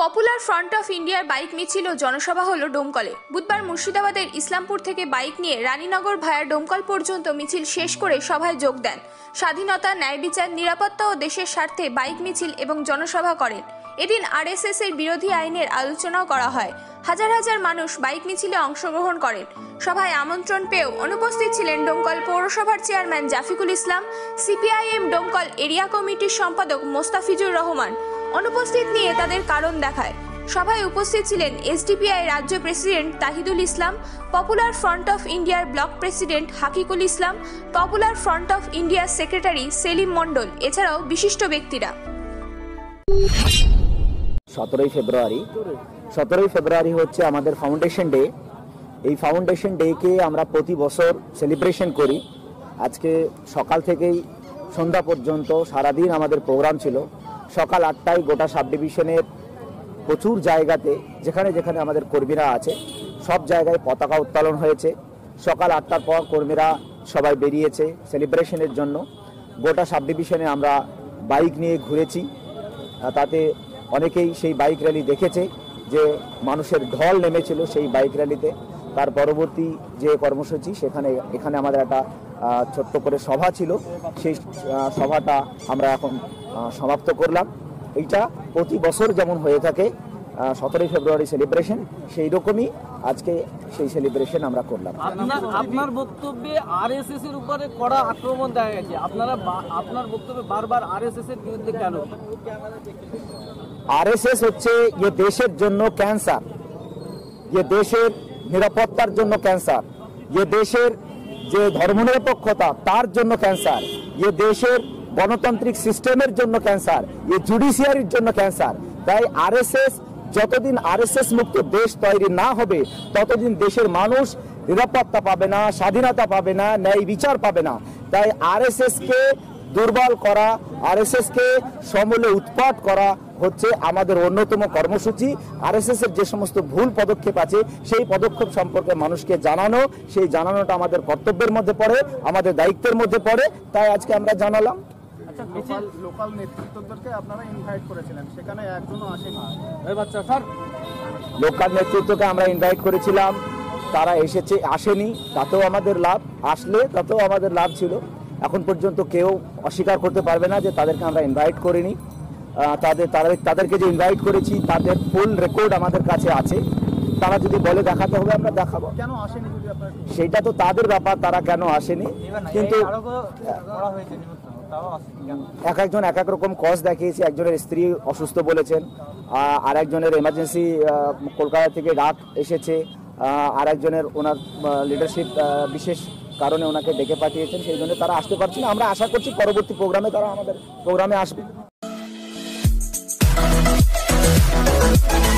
Popular front of ইন্ডিয়ার bike মিছিল ও জনসভা হলো ডোমকলে। বুধবার মুর্শিদাবাদের ইসলামপুর থেকে বাইক নিয়ে রানীনগর ভায়া ডোমকল পর্যন্ত মিছিল শেষ করে সভায় যোগ দেন। স্বাধীনতা, ন্যায় বিচার, নিরাপত্তা ও দেশের স্বার্থে বাইক মিছিল এবং জনসভা করেন। এদিন আরএসএস এর বিরোধী আইনের আলোচনাও করা হয়। হাজার হাজার মানুষ বাইক মিছিলে অংশগ্রহণ করেন। সভায় আমন্ত্রণ পেয়েও অনুপস্থিত ছিলেন ডোমকল পৌরসভার chairman Jafikul Islam, CPIM Domkol area কমিটির সম্পাদক মোস্তাফিজুর রহমান। অনুপস্থিত নিয়ে তাদের কারণ দেখায়। সভায় উপস্থিত ছিলেন এসডিপিআই রাজ্য president Tahidul Islam, popular front of ইন্ডিয়ার block president Hakikul Islam, popular front of ইন্ডিয়ার সেক্রেটারি সেলিম মণ্ডল, এছাড়াও বিশিষ্ট ব্যক্তিরা। 17ই ফেব্রুয়ারি হচ্ছে আমাদের ফাউন্ডেশন ডে। এই ফাউন্ডেশন ডেকে আমরা প্রতি বছর সেলিব্রেশন করি। আজকে সকাল থেকেই সন্ধ্যা পর্যন্ত সারাদিন আমাদের প্রোগ্রাম ছিল। সকাল 8টায় গোটা সাব ডিভিশনের প্রচুর জায়গাতে যেখানে যেখানে আমাদের কর্মীরা আছে সব জায়গায় পতাকা উত্তোলন হয়েছে। সকাল 8টার পর কর্মীরা সবাই বেরিয়েছে সেলিব্রেশনের জন্য। গোটা সাব ডিভিশনে আমরা বাইক নিয়ে ঘুরেছি। তাতে অনেকেই সেই বাইক র্যালি দেখেছে যে মানুষের ঢল নেমেছিল সেই বাইক র্যালিতে। তার পরবর্তী যে কর্মসূচি এখানে আমাদের একটা ছোট্ট করে সভা ছিল। সেই সভাটা আমরা এখন সমাপ্ত করলাম। এইটা প্রতি বছর যেমন হয়ে থাকে 17ই ফেব্রুয়ারি সেলিব্রেশন, সেই রকমই আজকে সেই সেলিব্রেশন আমরা করলাম। আপনার বক্তব্যে আরএসএস এর উপরে কড়া আক্রমণ দেখা গেছে, আপনার বক্তব্যে বারবার আরএসএস এর বিরুদ্ধে কেন? আরএসএস হচ্ছে ये দেশের জন্য ক্যান্সার, ये দেশের নিরাপত্তার জন্য ক্যান্সার, ये দেশের যে ধর্মনিরপেক্ষতা তার জন্য ক্যান্সার, ये দেশের গণতান্ত্রিক সিস্টেমের জন্য ক্যান্সার, ये জুডিশিয়ারির জন্য ক্যান্সার। তাই আরএসএস যতদিন আরএসএস মুক্ত দেশ তৈরি না হবে ততদিন দেশের মানুষ নিরাপত্তা পাবে না, স্বাধীনতা পাবে না, ন্যায় বিচার পাবে না। তাই আরএসএস কে দুর্বল করা, আরএসএস কে সমূলে উৎপাট করা হচ্ছে আমাদের অন্যতম কর্মসূচি। আরএসএস এর যে সমস্ত ভুল পদক্ষেপ আছে সেই পদক্ষেপ সম্পর্কে মানুষকে জানানো, সেই জানানোটা আমাদের কর্তব্যের মধ্যে পড়ে, আমাদের দায়িত্বের মধ্যে পড়ে। তাই আজকে আমরা জানালাম। লোকাল নেতৃত্বদেরকে আপনারা ইনভাইট করেছিলেন, সেখানে একজনও আসেনি। লোকাল নেতৃত্বকে আমরা ইনভাইট করেছিলাম, তারা আসেনি, তাতেও আমাদের লাভ, আসলে তাতেও আমাদের লাভ ছিল। এখন পর্যন্ত কেউ অস্বীকার করতে পারবে না যে তাদেরকে আমরা ইনভাইট করিনি। তাদেরকে যে ইনভাইট করেছি তাদের ফুল রেকর্ড আমাদের কাছে আছে। তারা যদি বলে দেখাতে হবে আমরা দেখাবো। কেন আসেনি সেইটা তো তাদের ব্যাপার, তারা কেন আসেনি। কিন্তু এক একজন এক এক রকম কজ দেখিয়েছে। একজনের স্ত্রী অসুস্থ বলেছেন, আর একজনের এমার্জেন্সি কলকাতা থেকে ডাক এসেছে, আর একজনের ওনার লিডারশিপ বিশেষ কারণে ওনাকে ডেকে পাঠিয়েছেন, সেই জন্য তারা আসতে পারছে না। আমরা আশা করছি পরবর্তী প্রোগ্রামে তারা আমাদের প্রোগ্রামে আসবে।